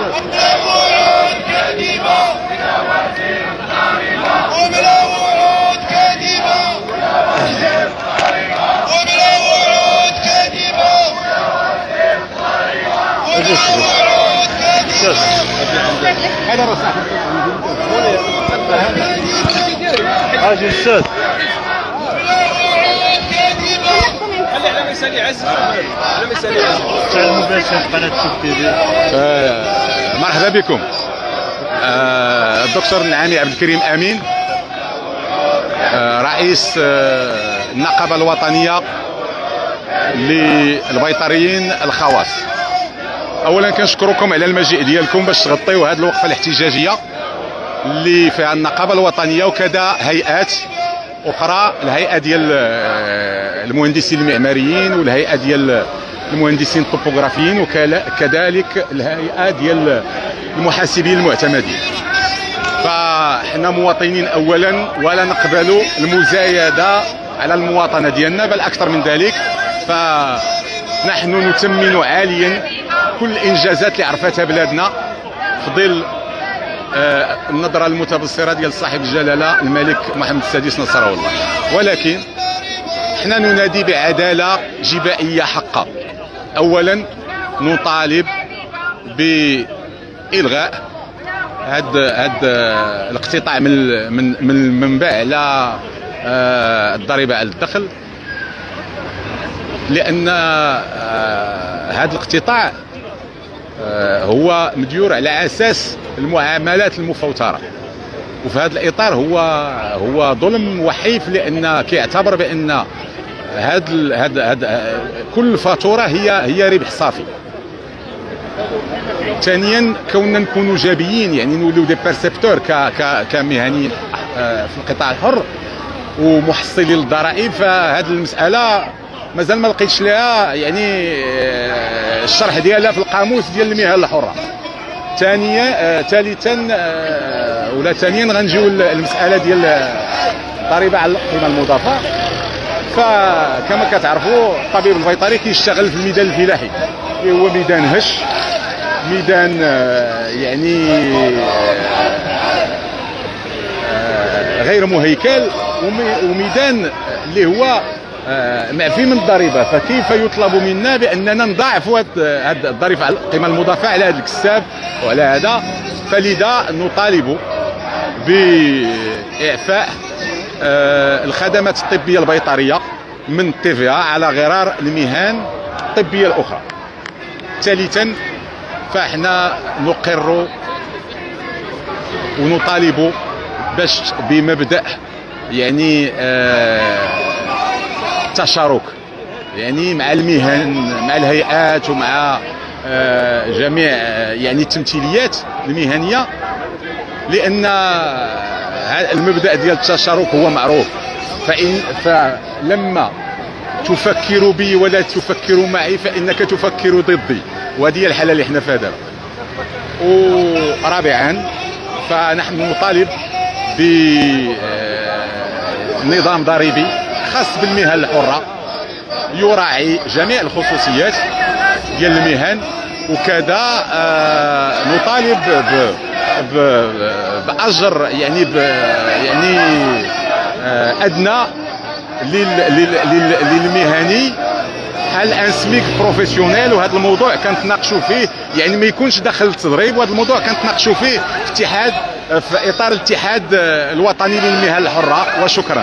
الشاد. هذا راه صاحب اجي الشاد. خلي على مثالي عز، على مثالي عز تاع المباشر قناه شوف تي في. مرحبا بكم. الدكتور النعامي عبد الكريم امين، رئيس النقابه الوطنيه للبيطريين الخواص. اولا كنشكركم على المجيء ديالكم باش تغطيو هذه الوقفه الاحتجاجيه اللي فيها النقابه الوطنيه وكذا هيئات اخرى، الهيئه ديال المهندسين المعماريين والهيئه ديال المهندسين الطوبوغرافيين وكذلك الهيئه ديال المحاسبين المعتمدين. فاحنا مواطنين اولا ولا نقبل المزايده على المواطنه ديالنا، بل اكثر من ذلك فنحن نثمن عاليا كل الانجازات اللي عرفتها بلادنا في ظل النظره المتبصره ديال صاحب الجلاله الملك محمد السادس نصره الله. ولكن احنا ننادي بعداله جبائيه حقه. اولا نطالب بإلغاء هذا الاقتطاع من المنبع على الضريبه على الدخل، لان هذا الاقتطاع هو مديور على اساس المعاملات المفوتره، وفي هذا الاطار هو ظلم وحيف، لان كيعتبر بان هاد كل فاتوره هي ربح صافي. ثانيا كوننا نكونوا جابيين، يعني نوليو دي بيرسبتور كمهنيين في القطاع الحر ومحصلين للضرائب، فهذه المساله مازال ما لقيتش لها يعني الشرح ديالها في القاموس ديال المهن الحره. ثالثا غنجيو المساله ديال الضريبه على القيمه المضافه. فكما كتعرفوا الطبيب البيطري كيشتغل في الميدان الفلاحي اللي هو ميدان هش، ميدان يعني غير مهيكل، وميدان اللي هو معفي من الضريبه. فكيف يطلب منا باننا نضاعفوا هذه الضريبه على القيمه المضافه على هذا الكساب وعلى هذا؟ فلذا نطالب باعفاء الخدمات الطبيه البيطريه من TVA على غرار المهن الطبيه الاخرى. ثالثا فاحنا نقر ونطالب باش بمبدا يعني التشارك، يعني مع المهن، مع الهيئات ومع جميع يعني التمثيليات المهنيه، لان المبدا ديال التشارك هو معروف. فلما تفكر بي ولا تفكر معي فانك تفكر ضدي، وهذه الحاله اللي احنا فيها دابا. ورابعا فنحن نطالب بنظام ضريبي خاص بالمهن الحره يراعي جميع الخصوصيات ديال المهن، وكذا نطالب باجر يعني ادنى للمهني بحال ان سميك بروفيسيونيل. وهذا الموضوع كنتناقشوا فيه، يعني ما يكونش داخل التضريب، وهذا الموضوع كنتناقشوا فيه في اتحاد، في اطار الاتحاد الوطني للمهن الحره. وشكرا.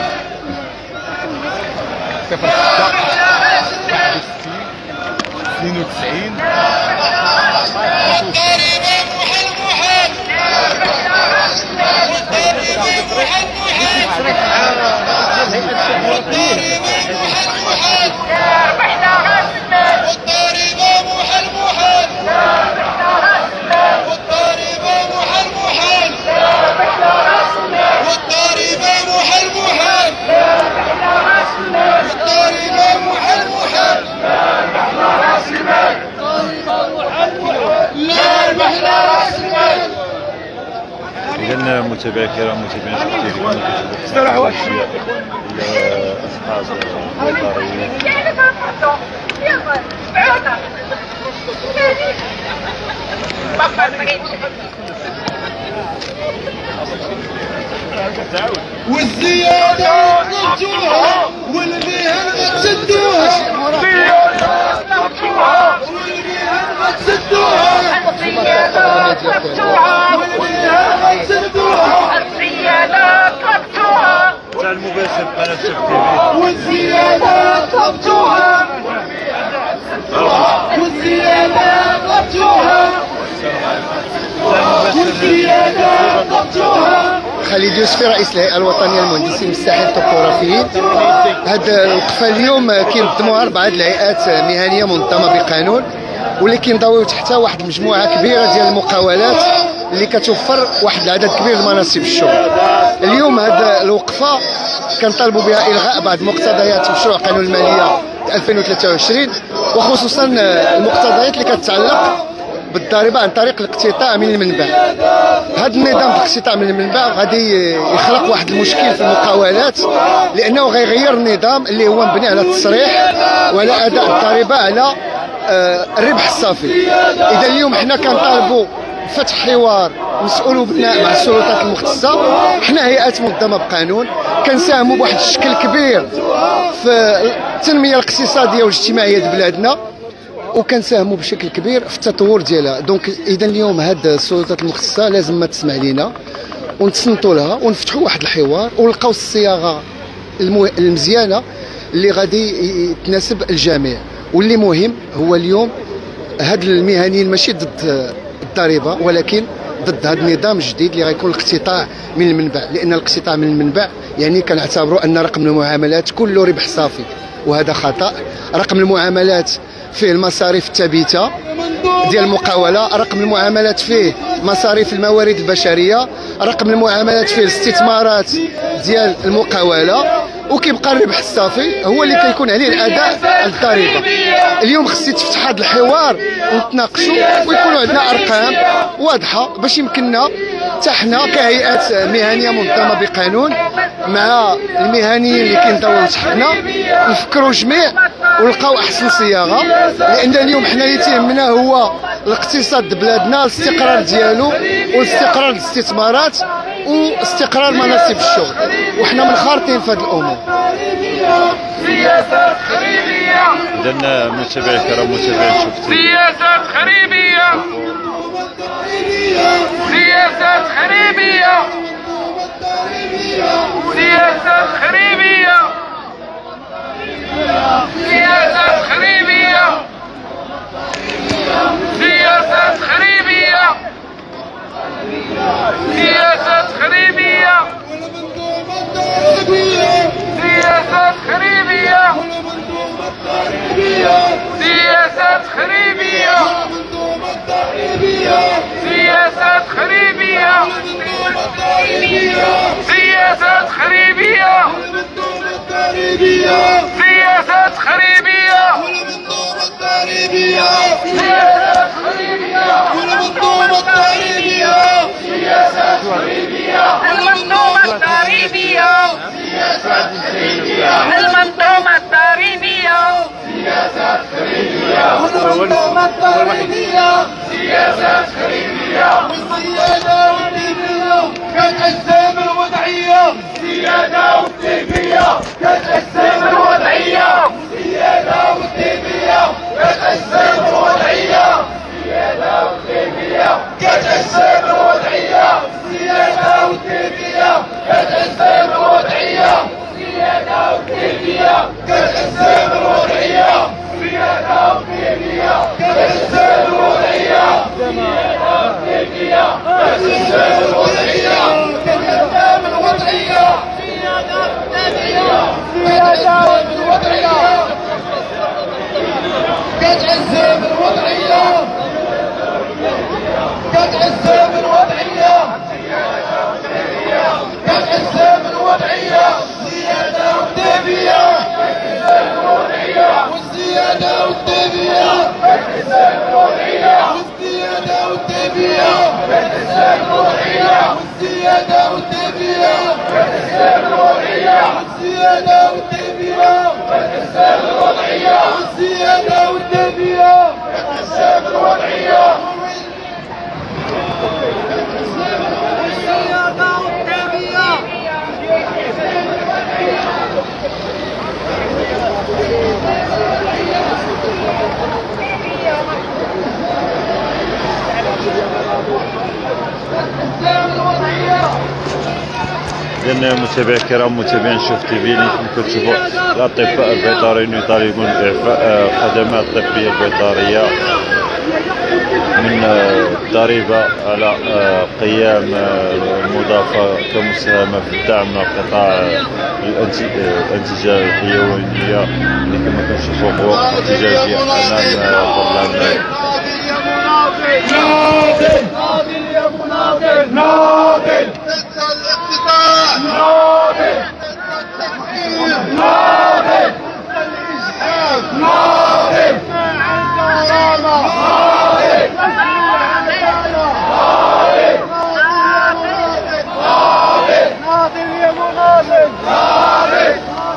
06 92 إذا متابعي الكرام، متابعين التلفزيون، أصحاب البيطريين والزيادة طلبتوها والمهن ما تسدوها والمهن ما تسدوها الزيادة طلبتوها والمهن ما تسدوها الزيادة طلبتوها تاع المباشر قناه شوف والزيادة طلبتوها والزيادة طلبتوها والزيادة طلبتوها. خالد يوسفي رئيس الهيئه الوطنيه للمهندسين المساحين الطبوغرافيين. هذه الوقفه اليوم كينظموها 4 الهيئات مهنيه منظمه بقانون، واللي كينضويو تحتها واحد المجموعه كبيره ديال المقاولات اللي كتوفر واحد العدد كبير من مناصب الشغل. اليوم هذه الوقفه كنطالبوا بها الغاء بعض مقتضيات مشروع قانون الماليه 2023، وخصوصا المقتضيات اللي كتتعلق بالضريبه عن طريق الاقتطاع من المنبع. هذا النظام الاقتطاع من المنبع غادي يخلق واحد المشكل في المقاولات، لانه غيغير النظام اللي هو مبني على التصريح وعلى اداء الضريبه على الربح الصافي. اذا اليوم حنا كنطالبوا فتح حوار مسؤول وبناء مع السلطات المختصه. حنا هيئات منظمه بقانون كنساهموا بواحد الشكل كبير في التنميه الاقتصاديه والاجتماعيه ديال بلادنا، وكنساهموا بشكل كبير في التطور ديالها. دونك اذا اليوم هاد السلطات المختصه لازم ما تسمع لينا ونتصنتوا لها ونفتحوا واحد الحوار ونلقاو الصياغه المزيانه اللي غادي تناسب الجميع. واللي مهم هو اليوم هاد المهنيين ماشي ضد الضريبه، ولكن ضد هذا النظام الجديد اللي غيكون الاقتطاع من المنبع، لان الاقتطاع من المنبع يعني كنعتبروا ان رقم المعاملات كله ربح صافي، وهذا خطا. رقم المعاملات فيه المصاريف الثابته ديال المقاوله، رقم المعاملات فيه مصاريف الموارد البشريه، رقم المعاملات فيه الاستثمارات ديال المقاوله، وكيبقى الربح الصافي هو اللي كيكون عليه الاداء الضريبه. اليوم خصني تفتح هذا الحوار ونتناقشوا ويكونوا عندنا ارقام واضحه باش يمكننا حتى حنا كهيئات مهنيه منظمه بقانون مع المهنيين اللي كينضويو تحتنا نفكروا جميع ونلقاو احسن صياغه، لان اليوم حنا اللي تيهمنا هو الاقتصاد بلادنا، الاستقرار ديالو والاستقرار الاستثمارات واستقرار مناصب الشغل، وحنا منخرطين في هذه الامور. سياسات خريبيه اذا متابعي الكرام متابعي شوف سياسات خريبيه سياسات خريبيه سياسات خريبيه سياسات خريبيه سياسات خريبيه سياسات خريبيه سياسات خريبيه سياسات خريبيه سياسات خريبيه سياسات خريبيه سياسات خريبيه سياسات خريبيه والمنظومه الضريبيه سياسات خريبيه المنظومه الضريبيه سياسات خريبيه المنظومه الضريبيه سياسات خريبيه والمنظومه الضريبيه سياسات خريبيه والزياده والتنميه كتحسن الوضعيه الزياده والتنميه كتحسن الوضعيه الزياده والتنميه كتحسن الوضعيه الزياده والتنميه كتحسن الوضعيه الزياده والتنميه كتحسن الوضعيه الزياده والتنميه كتحسن الوضعيه الزياده والتنميه كتحسن الوضعيه الزياده والتنميه كتحسن الوضعيه كتحسن الوضعيه الزياده والتنميه كتحسن الوضعيه كتحسن الوضعيه كتحسن الوضعيه كتحسن الوضعيه الزياده والتنميه كتحسن الوضعيه والزياده والتنميه كتحسن الوضعيه والزياده والتنميه كتحسن الوضعيه والزياده والتنميه كتحسن الوضعيه والزياده والتنميه كتحسن الوضعيه والزياده والتنميه كتحسن الوضعيه إذا متابعي الكرام متابعين شوف تي في اللي يمكن تشوفوا الأطباء البيطريين يطالبون بإعفاء الخدمات الطبية البيطرية من الضريبة على قيام المضافة كمساهمة في الدعم من القطاع الانتاجية الحيوانية اللي كما كنشوفوا قوى احتجاجية أمام البرلمان. ناضل يا مناضل ناضل ضد الاقتطاع ناضل ضد التفكير ناضل ضد الإجحاف ناضل مع الكرامة ناضل ناضل يا مناضل ناضل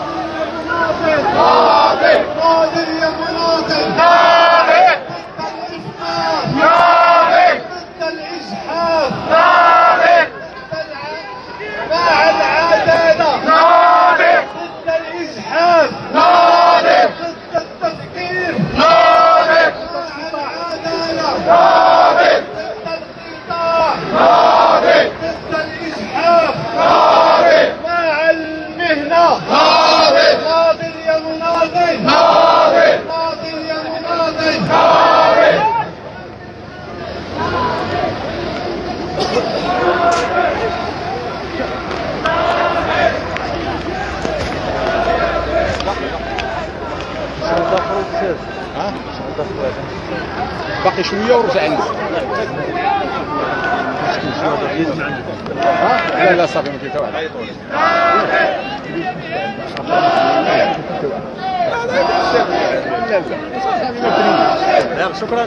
ناضل يا مناضل ناضل ضد الإجحاف ناضل مع العدالة ناضل ضد الإجحاف ناضل ضد التفكير ناضل مع العدالة ناضل ضد القطاع ناضل ضد الإجحاف ناضل مع المهنة ناضل ناضل يا مناضل ناضل ناضل يا مناضل ناضل باقي شويه ورجع عندك. لا لا صافي ما كاين حتى واحد. شكرا.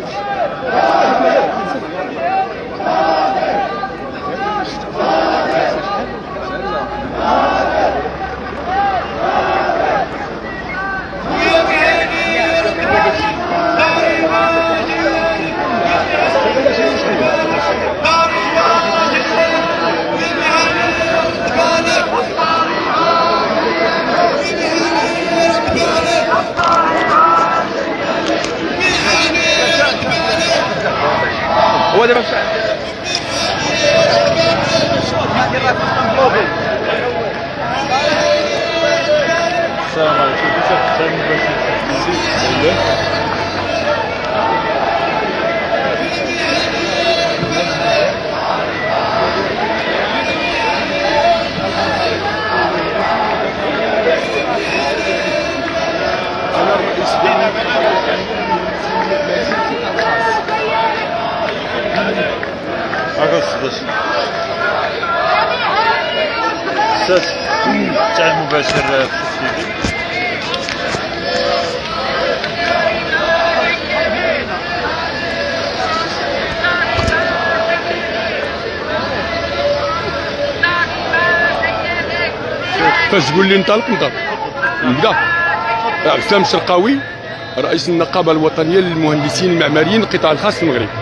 هو دابا السلام عليكم. تاع المباشر في التيفي. فاش تقول لي انطلق نبدا. عبد الشرقاوي رئيس النقابه الوطنيه للمهندسين المعماريين القطاع الخاص في المغرب.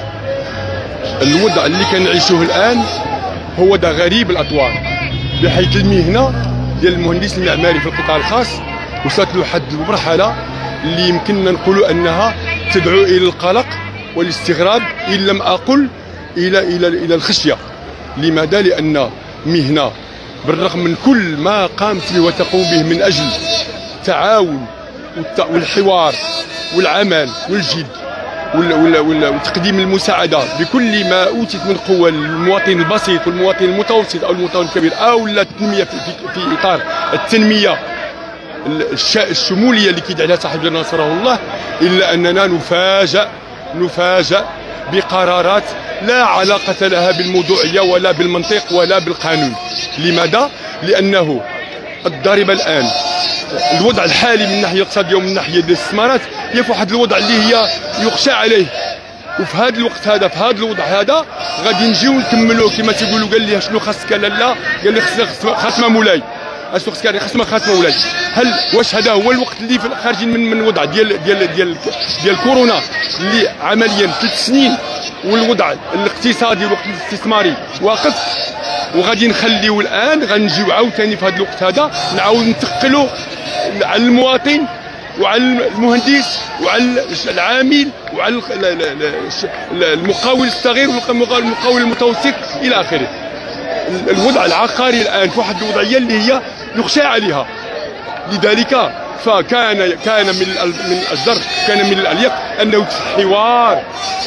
الوضع اللي كنعيشوه الان هو وضع غريب الاطوار، بحيث المهنه ديال المهندس المعماري في القطاع الخاص وصلت له حد المرحله اللي يمكننا نقولوا انها تدعو الى القلق والاستغراب ان لم اقل الى الخشيه. لماذا؟ لان مهنه بالرغم من كل ما قامت به وتقوم به من اجل التعاون والحوار والعمل والجد وتقديم المساعده بكل ما اوتيت من قوه للمواطن البسيط والمواطن المتوسط او المواطن الكبير او التنميه في اطار التنميه الشموليه اللي كيدعي عليها صاحبنا نصره الله، الا اننا نفاجأ بقرارات لا علاقه لها بالموضوعيه ولا بالمنطق ولا بالقانون. لماذا؟ لانه الضريبه الان الوضع الحالي من الناحيه الاقتصاديه ومن الناحيه ديال الاستثمارات هي في واحد الوضع اللي هي يخشى عليه. وفي هذا الوقت هذا في هذا الوضع هذا غادي نجيو نكملوا كما تيقولوا. قال لي شنو خاصك؟ لا قال لي خاصنا مولاي. اشنو خاصك؟ خاصنا مولاي. هل واش هذا هو الوقت اللي خارجين من وضع ديال كورونا اللي عمليا 3 سنين والوضع الاقتصادي والوقت الاستثماري واقف، وغادي نخليو الان غنجيو عاوتاني في هذا الوقت هذا نعاود نثقلوا على المواطن وعلى المهندس وعلى العامل وعلى المقاول الصغير والمقاول المتوسط الى اخره. الوضع العقاري الان في واحد الوضعيه اللي هي يخشى عليها. لذلك فكان من الجر، كان من الأليق انه حوار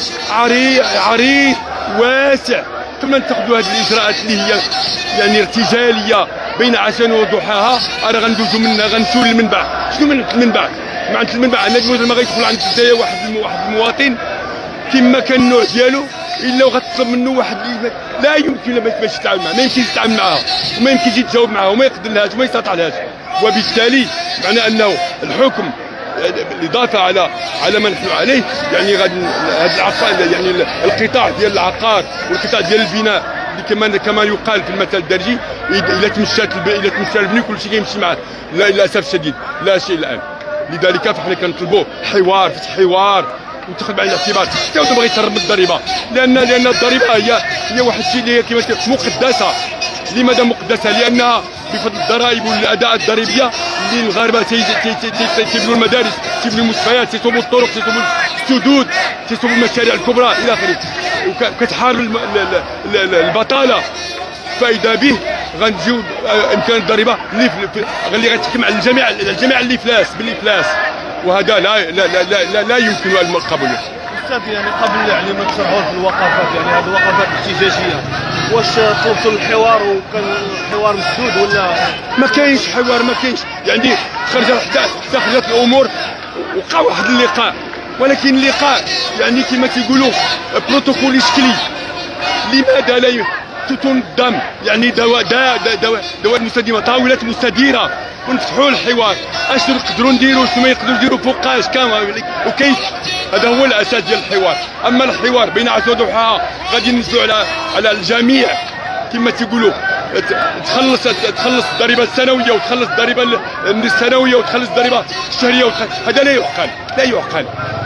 عريض واسع ثم تاخذوا هذه الاجراءات اللي هي يعني ارتجاليه بين عشان وضحاها. راه غندوزو منها غنمشيو للمنبع. شنو من المنبع؟ مع المنبع النادي ما غيدخل عند الجزائر واحد المواطن كما كان النوع ديالو الا وغتطلب منه واحد لا يمكن باش يتعامل معها، ما يمكنش يتعامل معها وما يمكنش يتجاوب معها وما يقدر لهاش وما يستطيع لهاش. وبالتالي معنى انه الحكم الاضافه على ما نحن عليه يعني غادي هذا العقار يعني القطاع ديال العقار والقطاع ديال البناء اللي كما يقال في المثل الدارجي الا تمشى البني كل شيء يمشي معاه. لا للاسف الشديد لا شيء الان. لذلك فاحنا كنطلبوا حوار وتاخذ بعين الاعتبار حتى هو بغى يتهرب من الضريبه، لان الضريبه هي واحد الشيء اللي هي كما مقدسه. لماذا مقدسه؟ لانها بفضل الضرائب والاداء الضريبيه اللي المغاربه تيبنوا المدارس، تيبنوا المستشفيات، تيصوبوا الطرق، تيصوبوا السدود، تيصوبوا المشاريع الكبرى الى اخره، وكتحارب البطاله. فاذا به غنجيو امكان الضريبه اللي غتحكم على الجميع الافلاس بالافلاس، وهذا لا يمكن ان قبوله. استاذ يعني قبل يعني ما تشرحوا في الوقفات يعني هذه الوقفات الاحتجاجيه واش طلبتوا الحوار وكان الحوار مسدود ولا ما كاينش حوار؟ ما كاينش يعني خرجت الامور وقع واحد اللقاء، ولكن اللقاء يعني كما تيقولوا بروتوكول شكلي. لماذا لا تنظم يعني دواء مستديمه، طاولات مستديره ونفتحوا الحوار اشنو نقدروا نديروا شنو ما يقدروا يديروا فوقاش وكيف. هذا هو الاساس ديال الحوار. اما الحوار بين عشرة وضحاها غادي ننزلوا على الجميع كما تيقولوا تخلص الضريبه السنويه وتخلص الضريبه السنويه وتخلص الضريبه الشهريه هذا لا يعقل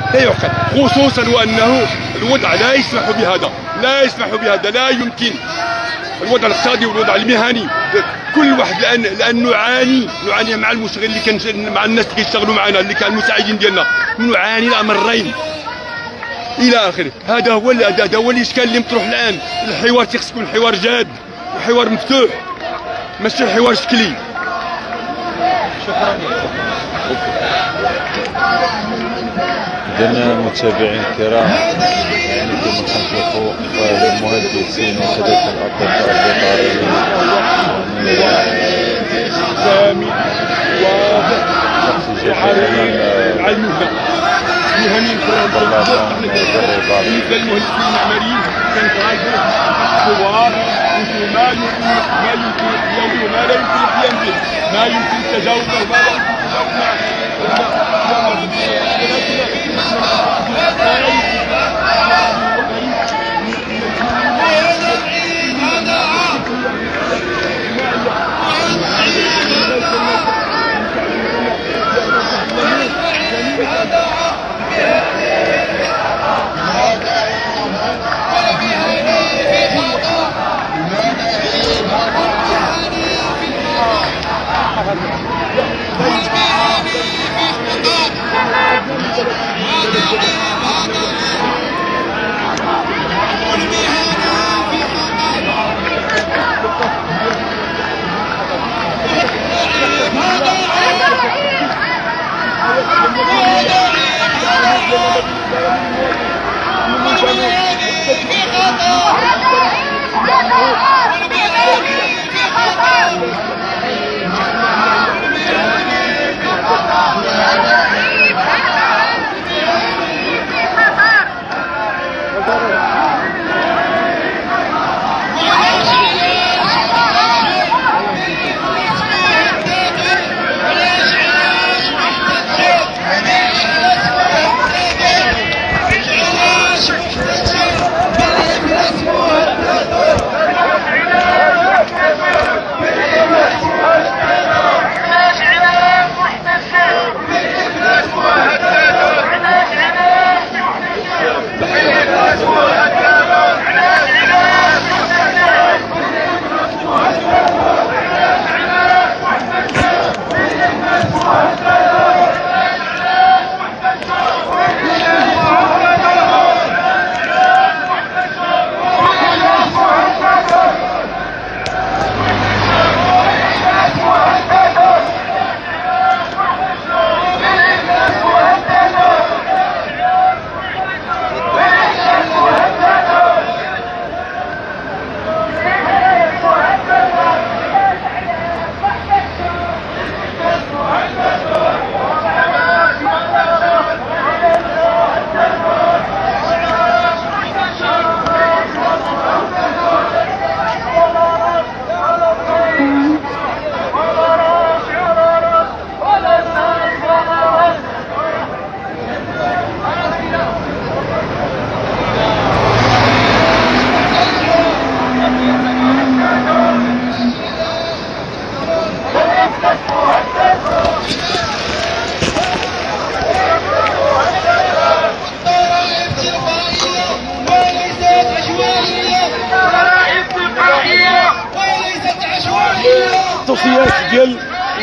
خصوصا وانه الوضع لا يسمح بهذا لا يمكن. الوضع الاقتصادي والوضع المهني كل واحد الان نعاني مع المشغل اللي كان مع الناس اللي كيشتغلوا معنا اللي كانوا المساعدين ديالنا، نعاني الامرين الى اخره. هذا هو الاشكال اللي مطروح الان. الحوار خص يكون حوار جاد وحوار مفتوح ماشي حوار شكلي. شكرا. إذن المتابعين الكرام يعني كما كنشوفوا المهندسين وكذلك الأطباء البيطريين سامي واضح على المهنة المهنيين بالنسبة للمهندسين المعماريين كان راجل حوار وانتم ما يمكن القيام به وما لا يمكن القيام به، ما يمكن التجاوب وما لا يمكن التجاوب محتسب التوصيات ديال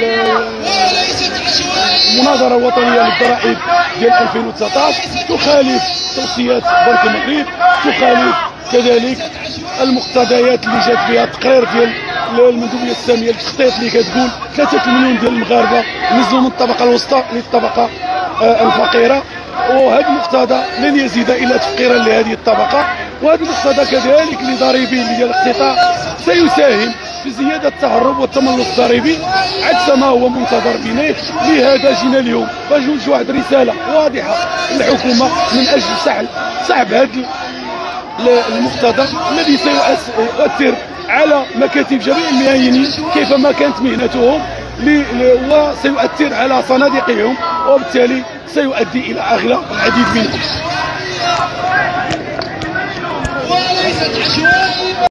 المناظره الوطنيه للضرائب ديال 2019 تخالف توصيات بنك المغرب، تخالف كذلك المقتضيات اللي جات بها التقرير ديال المندوبيه الساميه للتخطيط اللي كتقول 3 مليون ديال المغاربه نزلوا من الطبقه الوسطى للطبقه الفقيره، وهذا المقتضى لن يزيد الا تفقيرا لهذه الطبقه. وهذا المقتضى كذلك اللي ضريبي اللي ديال الاقتطاع سيساهم في زياده التهرب والتملص الضريبي عكس ما هو منتظر بنا. لهذا جينا اليوم باش نوجهوا واحد الرساله واضحه للحكومه من اجل سحب هذا المقتضى الذي سيؤثر على مكاتب جميع المهنيين كيفما كانت مهنتهم، وسيؤثر على صناديقهم، وبالتالي سيؤدي الى اغلاق العديد منهم.